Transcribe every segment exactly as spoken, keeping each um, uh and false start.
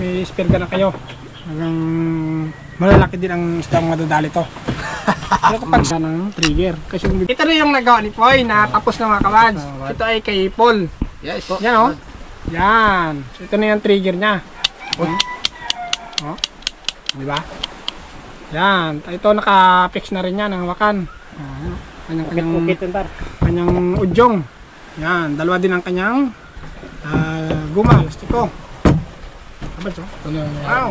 may spear gun na kayo, hanggang malalaki din ang isdang madadali to. Pero kapag sa ng trigger, kasi ito na yung nagawa ni Poy na tapos na mga kawads. Ito ay kay Paul. Yes. Yan o. Yan. So ito na yung trigger niya. O. O. Diba? Yan. Ito naka-fix na rin yan ng wakan. Kanyang kanyang kanyang udyong. Yan. Dalawa din ang kanyang uh, guma, lastiko. Kabads o. Wow.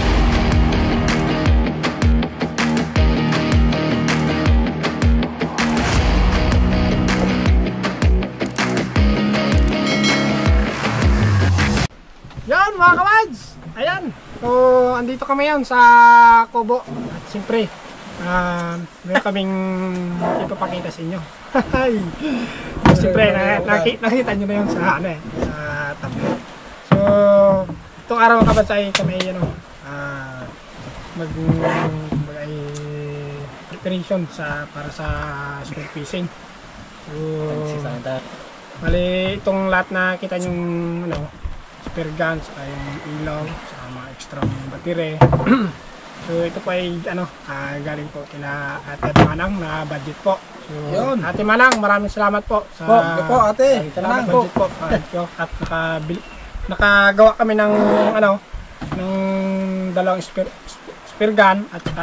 Yan mga kawads! Ayan! So, andito kami yan sa Kubo. At siyempre, uh, meron kaming ipapakita sa inyo. Siyempre, na, nakita, nakita nyo na yun sa, ano, eh, sa tablet. So, itong araw mga kawads ay kami ano, uh, mag, mag ay preparation sa, para sa spear fishing. So, mali itong lahat na kita yung ano, spear gun, saka yung ilaw, saka mga extra battery. So ito po ay ano, uh, galing po kina Ate Manang na budget po. So, yun. Ate Manang, maraming salamat po sa po, po Ate Manang budget po. po. At nakabili, nakagawa kami ng ano, ng dalawang spear, spear gun at uh,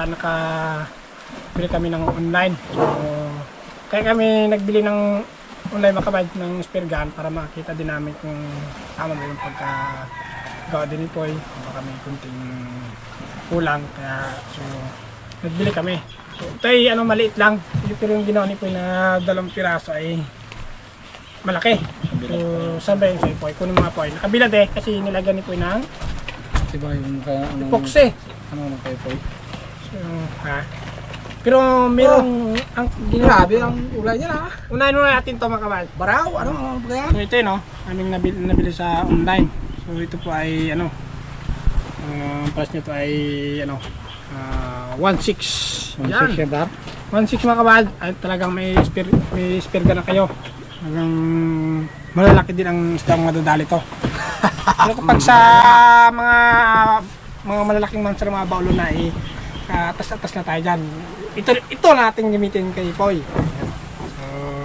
nakabili kami ng online. So kaya kami nagbili ng online makabad ng spear gun para makita din namin kung tama ba yung pagkagawa din ni Poy. Baka may kunting kulang, kaya so nagbili kami. So ito ay ano, maliit lang, pero yung ginawa ni Poy na dalawang piraso ay malaki. So sabi yung sa'yo Poy, kunin mga Poy, nakabilad eh kasi nilagyan ni Poy ng diba yung ano, epoxy. Ano naman kayo Poy? So ha, pero merong oh, ang grabe ang ulay niya na. Unahin muna natin ito mga kabal. Baraw, ano ano ba yan? So ito yun, no? Aming nabili, nabili sa online. So ito po ay ano, ang uh, price nito ay ano, uh, one six. one six yan ba? one six mga kabal. Ay talagang may spear, may spear gun na kayo. Hanggang malalaki din ang isdang madadali to. Pero kapag sa mga mga malalaking mansa ng mga baulo na eh, atas-atas na tayo dyan. Ito, ito natin gamitin kay Poy. So,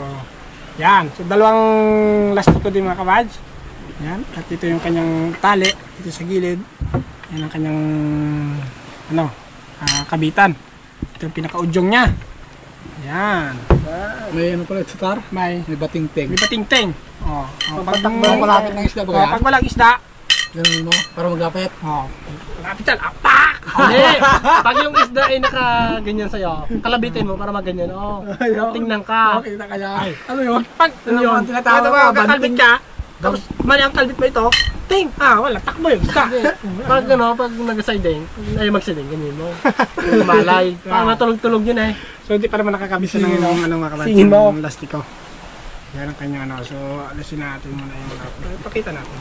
yan. So, dalawang lastiko din mga kabads. Yan. At ito yung kanyang tali. Ito sa gilid. Yan ang kanyang ano, uh, kabitan. Ito yung pinaka-udyong niya. Yan. May ano pala, tutar? May, may bating-ting. May bating-ting. Oh, oh, pag, pag malapit ng isda ba yan? Oh, pag walang isda, ganun mo, para maglapit. Oh, malapit yan. Apak! Hindi! Pag yung isda ay nakaganyan sa'yo, kalabitin mo para maganyan. Oh, tingnan ka. Okay, na kaya. Ay. Ano yun? Pag ano yun? tinatawa ka, kakalbit ka, tapos mali ang kalbit mo ito, ting! Ah, wala, takbo yung isda. Pag ano, pag nag-siding, ay mag-siding, ganyan mo. Malay. Parang matulog-tulog yun eh. So hindi pa naman nakakabisa ng ilong ano mga kabansin, Singin mo. ng lastiko. Yan ang kanyang ano. So alisin natin muna yung mga. Pakita natin.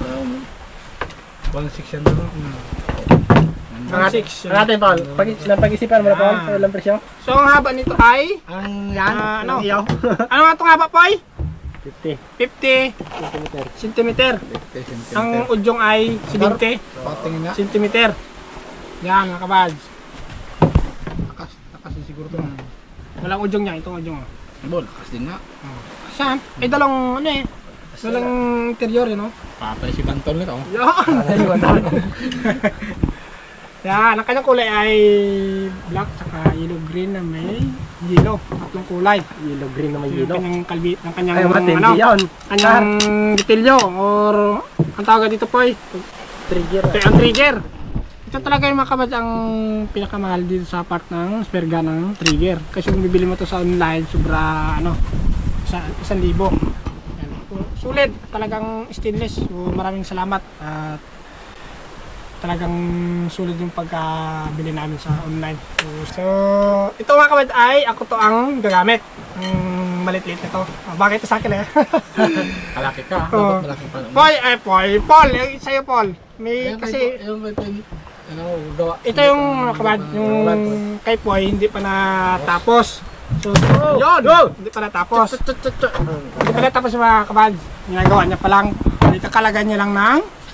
one six yan na. Mga six. Ang atin, Paul. Pag-isipan mo na, Paul. Ah. Walang presyo. So ang haba nito ay Ang yan, ah, ano? iyaw. Ano nga itong haba po ay? fifty. fifty centimeter. Ang udyong ay seventy Patingin nga. centimeter. Yan mga kabads. Takas, takas din siguro ito. Walang udyong niya, itong udyong. Bol, takas din nga. Oh. Saan? Ay dalawang ano eh. Dalang interior eh, no? Papay si Bantol nito. Yan! Yan, ang kanyang kulay ay black saka yellow green na may yellow. Tatlong kulay. Yellow green na may Yung yellow. kanyang kalbit, ang kanyang Ay, matindi ano, yun. kanyang detilyo or ang tawag dito po ay Trigger. ito ang trigger. Ito talaga yung mga kabad ang pinakamahal dito sa part ng spear gun ng trigger. Kasi kung bibili mo to sa online, sobra ano, sa isang libo. Yan. Sulit, talagang stainless. So, maraming salamat at talagang sulit yung pagkabili namin sa online. So, so ito mga kabad ay ako to ang gagamit. Ang malit-lit nito. Oh, bakit ito sa akin eh? Kalaki ka. Oh. Dapat malaki pa. Paul, ay Paul, Paul, yung sa'yo Paul. May kasi yung may ano, gawa. ito yung mga kabad, yung kay Poy hindi pa natapos. So, yun! Hindi pa natapos. Hindi pa natapos yung mga kabad. Ginagawa niya pa lang. Dito kalagay niya lang ng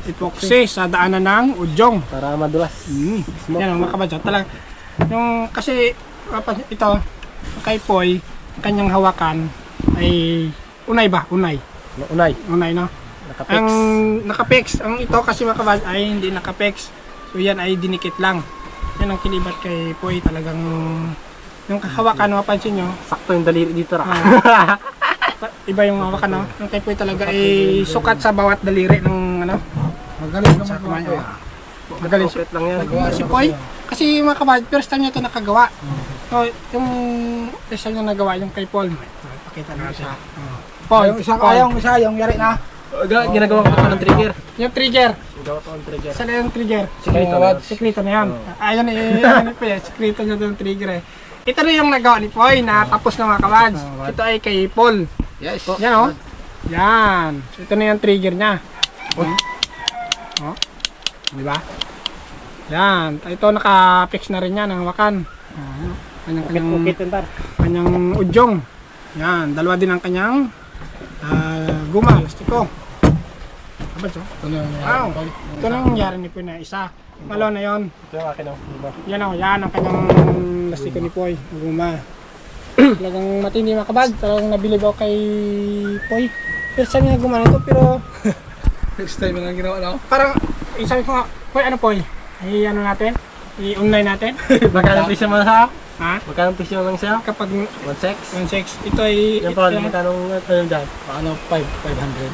epoxy sa daanan ng udyong. Para madulas. Mm. Yan ang mga kabads. Talaga, yung kasi apa- ito, kay Poy, kanyang hawakan ay unay ba? Unay. Unay. Unay, no? Nakapex. Ang nakapex, ang ito kasi mga kabads ay hindi nakapex. So yan ay dinikit lang. Yan ang kilibat kay Poy, talagang yung hawakan, mapansin nyo, Sakto yung daliri dito ra. Ah. iba yung hawakan, no? Yung kay Poy talaga ay sukat sa bawat daliri ng ano, Magaling sa naman kamay. ko. Magaling si, Complete lang yan. si Poy. Kasi mga kabad, first time niya ito nakagawa. So, yung first time niya nagawa, yung kay Paul. Pakita na siya. Oh. Paul, Yung isa Paul. kayong isa yung yari na. Ga- Ginagawa ko ito ng trigger. Yung trigger. Ginagawa ko ng trigger. Saan na yung trigger? Sikreto. Sikrito na yan. Ayun eh, ayun eh, Poy. Sikrito niya doon trigger eh. Ito na yung nagawa ni Poy na tapos na mga kabads. Ito ay kay Paul. Yes. Yan o. Yan. So, ito na yung trigger niya. Oh. Oh. Di ba? Yan. Ito naka-fix na rin yan ang hawakan. Oh. Kanyang kanyang Ukit yung tar. kanyang udyong. Yan. Dalawa din ang kanyang ah, guma, lastiko. Abad so? Ito na yung Wow. Ito na yung nangyari ni Poy na isa. Malo na yon. Ito yung akin oh. Diba? Yan o. Yan ang kanyang lastiko ni Poy. Ang guma. Talagang matindi mga kabag. Talagang nabilib ako kay Poy. Pero sabi niya gumana ito pero Next time na ginawa na ako. parang eh, sabi ko nga, Poy ano Poy? Ay ano natin? I-online natin? Magkano presyo mo sa? Ha? Magkano presyo lang siya? Kapag one six? one six, ito ay Yan ito, pa, magkano ano dyan? Ano, five, five hundred.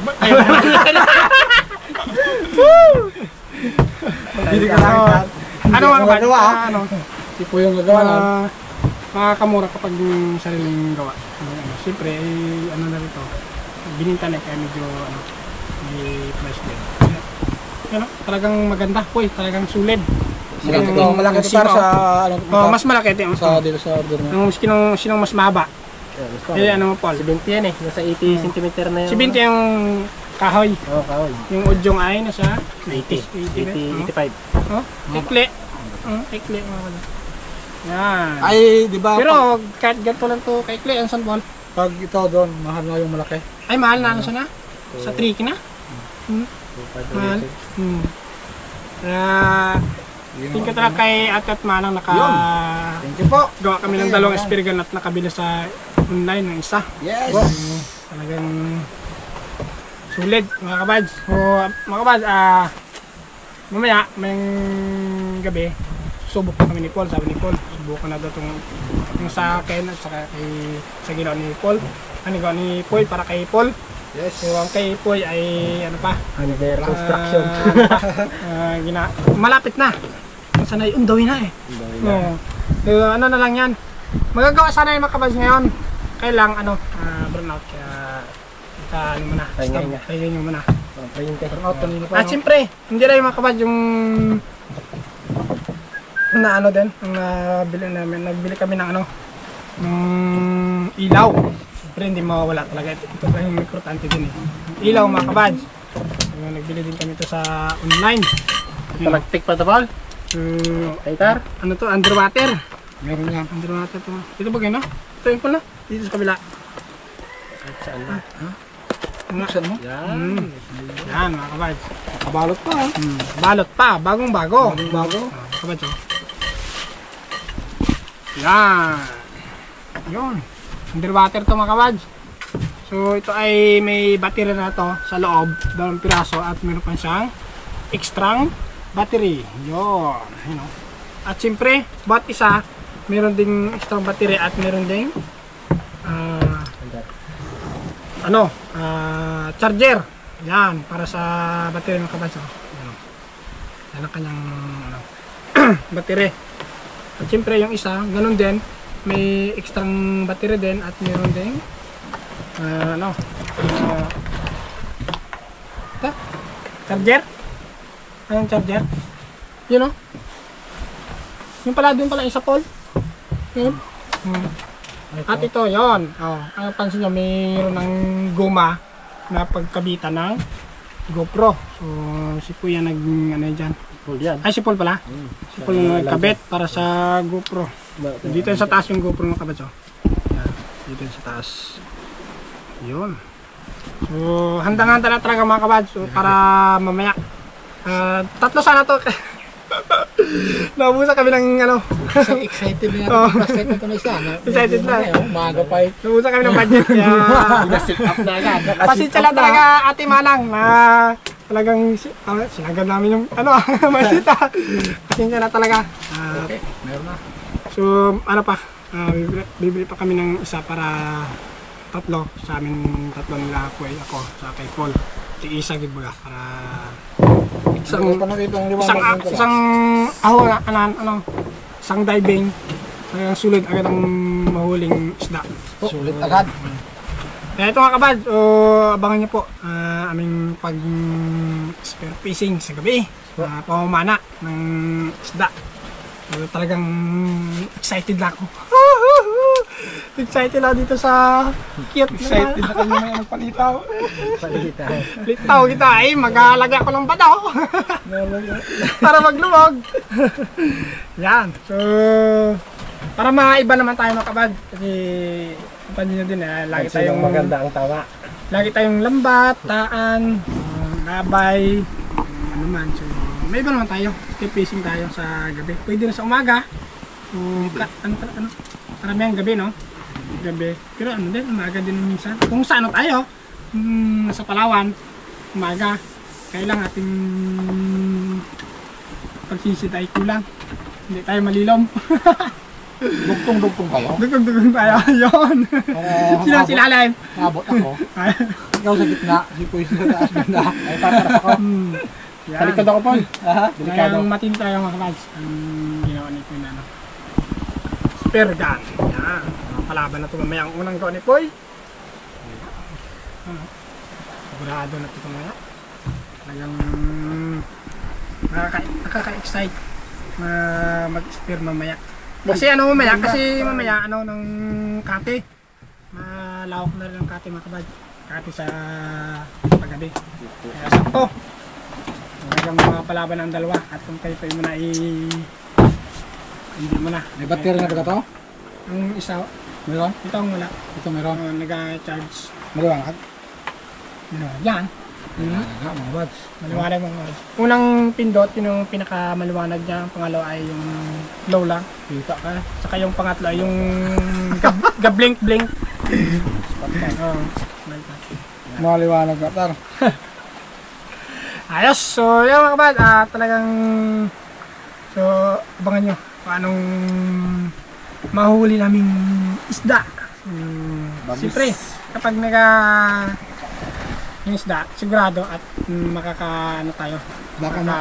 Bili ka lang. Ano mga kabag? Gagawa, ah. Ano? Si po yung gagawa na. Uh, makakamura kapag yung sariling gawa. Ano, siyempre, ay, ano na rito, bininta na kaya medyo ano, may price din. Ano, talagang maganda po eh, talagang sulit. Malaki Yung- ito, malaki ito sino- para sa ano, Oh, mas malaki ito. sa dito sa order na. Yung sinong, sinong mas mahaba. Eh, ano mo, Paul? seventy yan eh. Nasa eighty centimeter na yun. Si Binti yung kahoy. Oo, kahoy. Yung udyong ay nasa eighty. eighty, eighty, oh. eighty-five. Oh, ikli. Oh, ikli mga wala. Yan. Ay, di ba? Pero kahit ganito lang to kaikli, ang San Paul. pag, pag ito doon, mahal na yung malaki. Ay, mahal na ano siya na? Sa tricky na? Hmm. Mahal. Hmm. Kaya, tingin ko talaga kay Ate at Manang naka... Thank you po. Gawa kami ng dalawang espirigan at nakabili sa online ng isa. Yes. Talagang sulit mga kabads. So, mga kabads, ah, mamaya, may gabi, subok na kami ni Paul. Sabi ni Paul, subukan na daw itong yung sa akin at saka kay, sa ginawa ni Paul. Ano ginawa ni Paul para kay Paul. Yes. So, ang kay Paul ay ano pa? Under construction. Ah, ano pa? Ah, gina malapit na. Sana yung undawin na eh. Oo. So, ano na lang yan. Magagawa sana yung mga kabads ngayon. Kailang ano, ah, burnout. Kaya, ika, ano muna. Pahinga, Stop. hinga. Pahinga nyo muna. Turnout kanina pa. At siyempre, hindi lang yung mga kabads yung na ano din, ang nabili namin. Nagbili kami ng ano, ng ilaw. Siyempre, hindi mawawala talaga. Ito, ito lang yung importante din eh. Ilaw mga kabads. So, nagbili din kami ito sa online. Yun. Talagtik pa ito, Paul? Hmm, Kaitar? ano to, underwater. Meron yan. Underwater to. Dito ba gano'n? Ito yung pala. Dito sa kabila. Kahit saan ba? Buksan mo. Yan. Hmm. Yan mga kabads. Kabalot pa. ah. Hmm. Balot pa, bagong bago. Bagong bago. Ah, kabads oh. Yan. Yun. Underwater to mga kabads. So ito ay may battery na to sa loob. Dalawang piraso at meron pa siyang extra battery. Yun. You know. At siyempre, bawat isa, meron ding extra battery at meron ding ah, ano, ah, charger. Yan, para sa battery ng kabads. Oh. Yan, oh. Yan ang kanyang ano, battery. At siyempre, yung isa, ganun din. May extra battery din at meron ding ah, ano, ah, ito, charger. Anong charger? Yun o. Yung pala doon pala isa Paul. Yun. Hmm. At ito, yon. Oh, ang pansin nyo, mayroon ng guma na pagkabitan ng GoPro. So, si Kuya nag, ano yan dyan. Paul yan. Ay, si Paul pala. Si Paul yung nagkabit para sa GoPro. Dito yung sa taas yung GoPro ng kabads. Oh. Yan. Dito yung sa taas. Yun. So, handang-handa na talaga mga kabads. So, para mamaya, Ah, tatlo sana to. Naubusan kami ng ano. Excited na Oo. yan. Excited na isa. na- Excited na. oh, Maaga pa eh. Naubusan kami ng budget. Kaya Pina-sit up na agad. pasensya lang talaga Ate Manang na talagang si- ah, sinagad namin yung ano, masita. Pasensya na talaga. Ah, Okay, meron na. so ano pa, ah, bibili, bibili pa kami ng isa para tatlo sa amin, tatlo nila Kuya, ako sa kay Paul. Tig-isa gid baga para isang Isang pa nakita ang liwanag isang ng kala. isang aho na ano, ano isang diving ang sulit agad ang mahuling isda. Sulit agad. Kaya ito mga kabad, o abangan niyo po ah, aming pag spear fishing sa gabi, uh, pamamana ng isda. So, talagang excited na ako. Excited na dito sa cute na. Excited na kami may nagpalitaw. Litaw kita ay maglalagay ako ng badaw para maglumog. Yan. So, para maiba naman tayo mga kabad kasi pansin nyo din eh, lagi tayong maganda ang tawa. lagi tayong lambat, taan, uh, gabay, ano man. So, may iba naman tayo. Keep fishing tayo sa gabi. Pwede na sa umaga. Um, ka, ano, ano, karamihan gabi, no? Gabi. Pero ano din, umaga din minsan. Kung saan tayo, um, sa Palawan, umaga, kailang ating pagsisid ay kulang. Hindi tayo malilom. Dugtong-dugtong kayo. Dugtong-dugtong tayo. Yun. Para Sila silalim. Nabot ako. Ikaw sa gitna. Si Kuya sa taas ganda. Ay tataras ako. Hmm. Yan. Talikod ako, Paul. Aha. Delikado. Kaya matin tayo mga kabags. Ang ginawa ni Poy na ano. Spear gun. Yan. Palaban na ito mamaya ang unang gawa ni Poy. Ano? Sigurado na ito mamaya. Talagang nakaka- nakaka-excite na mag-spear mamaya. Kasi ano mamaya, kasi mamaya ano ng kate. Malawak na rin ang kate mga kabags. Kate sa paggabi. Kaya sakto. Talagang mga palaban ng dalawa at kung kayo mo na i hindi mo na. May battery na ba ito? Ang isa, Meron? ito ang wala. Ito meron. Uh, nag-charge. Maliwanag. Uh, yan. Hmm. Ah, mga bads. Maliwanag mga oras. Unang pindot, yun yung pinakamaliwanag niya. Ang pangalawa ay yung low lang. Kita ka. Saka yung pangatlo ay yung gab- gablink-blink. Oo. Maliwanag na tar. Ayos! So, yan mga kabad, ah, talagang so, abangan nyo kung anong mahuli naming isda. Um, Siyempre, kapag naga yung isda, sigurado at um, makaka, ano tayo, Baka makaka,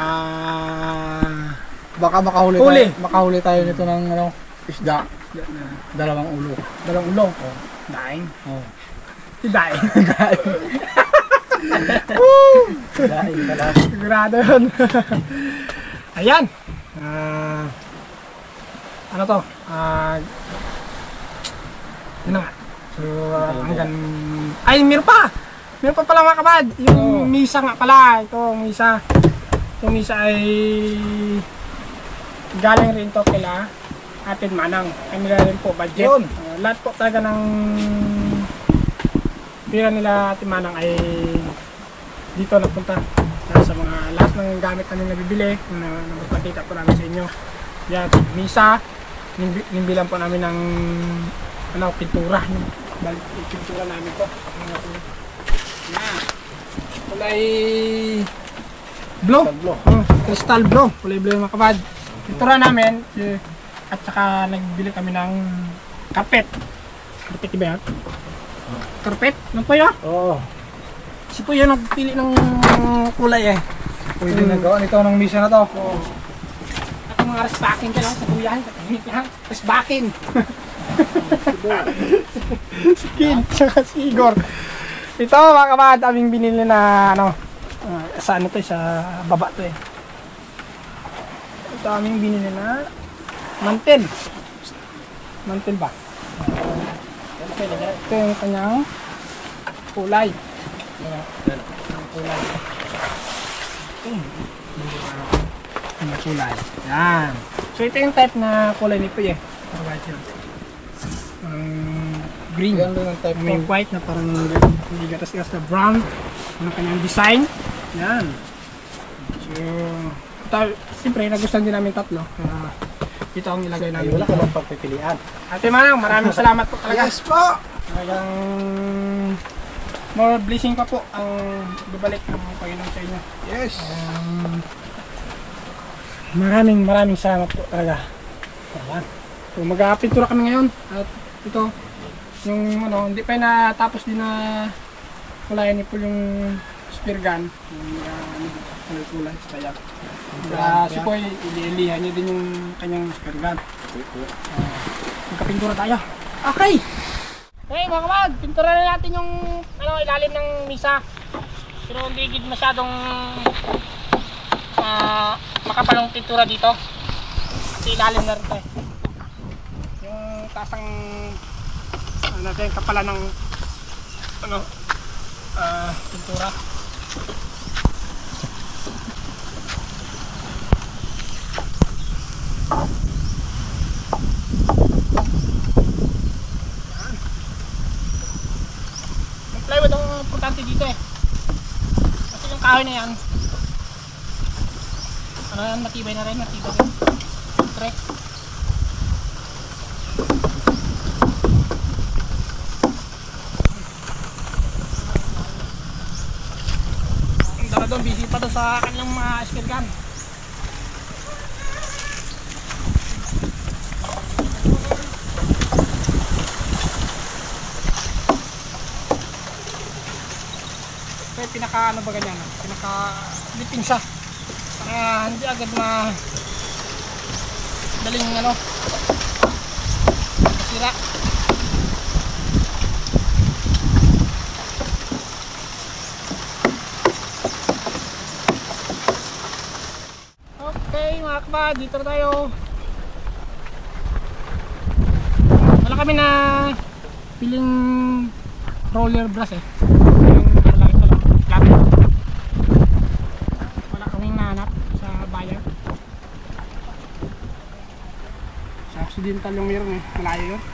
Baka makahuli Huli. tayo. Makahuli tayo nito ng ano, isda. isda na Dalawang ulo. dalawang ulo. Oh. Daing. Oh. Si Daing. Dahil pala. Sigurado yun. Ayan. Ah, ano to? Ah, yun na nga. So, ah, hanggang... Ay, meron pa! Meron pa pala mga kabad. Yung Oh. misa nga pala. Ito, misa. Itong misa ay... Galing rin to kila Atin Manang. Kami na rin po budget. Yun. Ah, lahat po talaga ng pira nila Atin Manang ay dito napunta. Dahil sa mga lahat ng gamit namin nabibili na napapakita po namin sa inyo. Yan, misa, nimbi- nimbilan po namin ng ano, pintura. Yung, balik, yung pintura namin to. Yan. Kulay blue. Tablo. Oh, crystal blue. Kulay blue yung mga kabad. Pintura namin. eh, At saka nagbili kami ng carpet. Carpet ba yan? Carpet? Ano po yun? Oo. Si po yun nagpili ng kulay eh. Pwede na gawa nito ng misa na to. Oo. At yung mga resbakin ka lang sa kuyahan, katahimik lang. Resbakin! Skin, tsaka si Igor. Ito mga kabad, aming binili na ano, uh, sa ano to eh, sa baba to eh. Ito aming binili na mantel. Mantel ba? Ito yung kanyang kulay. Ang kulay. Ang kulay. Yan. So ito yung type na kulay ni Puy eh. White yun. Um, green. Yan rin ang type May ko. white na parang hindi gatas-gas na brown. Ang kanyang design. Yan. So Yung, tal, siyempre, nagustuhan din namin tatlo. Uh, ito ang ilagay Ay, namin. wala ka bang pagpipilian? Ate Manang, maraming salamat po talaga. Yes po! Talagang more blessing pa po ang babalik ng Panginoon sa inyo. Yes! Um, maraming maraming salamat po talaga. Ayan. So, mag-pintura kami ngayon at ito yung ano, hindi pa natapos din na kulayan ni po yung spear gun, yung uh, kulay kaya uh, si Poy ili-ilihan niya din yung kanyang spear gun. Uh, magkapintura tayo. Okay! Okay mga kamag, pintura na natin yung ano, ilalim ng misa. Pero hindi gid masyadong uh, makapalong pintura dito. Kasi ilalim na rin tayo. Yung tasang ano natin, kapalan ng ano, uh, pintura. Plywood ang importante dito eh. Kasi yung kahoy na yan, ano yan, matibay na rin, matibay rin. Tre. Ang dala doon, busy pa doon sa kanilang mga spear gun. Pinaka ano ba ganyan, pinaka liping siya para hindi agad ma daling ano masira. Okay mga kapad, dito na tayo. Wala kami na piling roller brush eh. Wala kaming nahanap sa bayan. Sa accidental yung meron eh, malayo yun.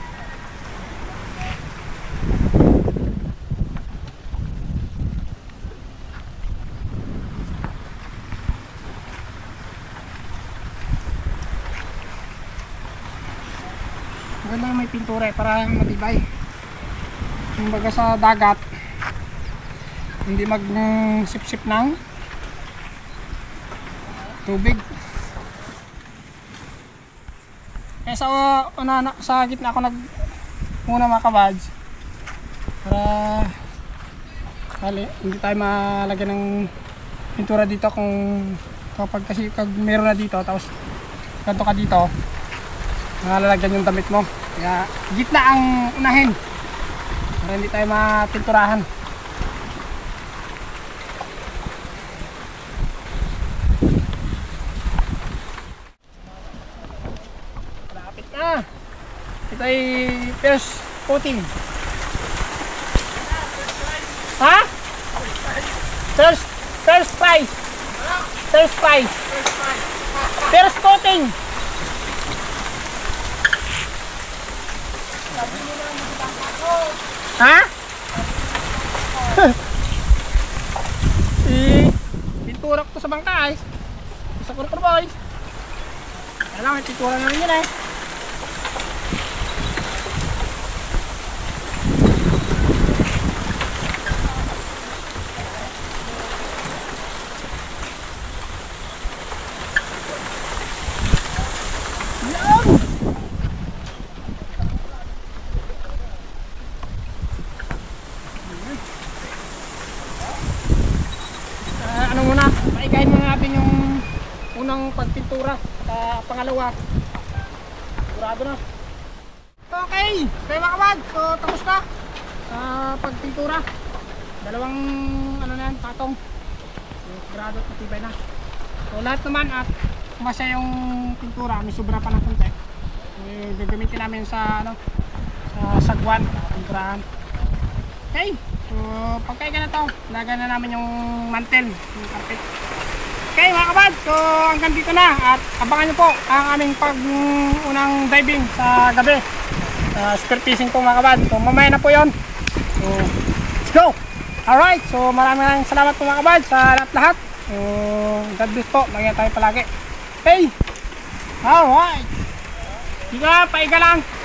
Maganda may pintura eh, para matibay. Kumbaga sa dagat hindi mag-sip-sip ng tubig. Kaya sa una, sa gitna ako nag muna mga kabads para hali, hindi tayo malagyan ng pintura dito kung kapag kasi pag meron na dito tapos ganito ka dito malalagyan yung damit mo. Kaya gitna ang unahin para hindi tayo mapinturahan. Ito ay first coating. Ha? First first price. First price. First coating. Ha? I pintura ko sa bangka ay. Sa Kurkur Boys. Kailangan pintura na rin yun eh. Pagpintura at pangalawa sigurado na. Okay, kaya mga kabad, so tapos na sa uh, pagpintura. Dalawang ano na yan, patong so, sigurado at matibay na. So lahat naman at masya yung pintura, may sobra pa ng konti. So, gagamitin namin sa ano, sa sagwan, pinturahan. Okay, so pagkaiga na to, lagyan na namin yung mantel, yung carpet. Okay mga kabad, so hanggang dito na at abangan nyo po ang aming pag unang diving sa gabi, uh, spear fishing po mga kabad. So mamaya na po yon, so let's go. Alright, so maraming maraming salamat po mga kabad sa lahat-lahat So, God bless po. Magyan tayo palagi. Hey! Alright! Sige, paiga lang.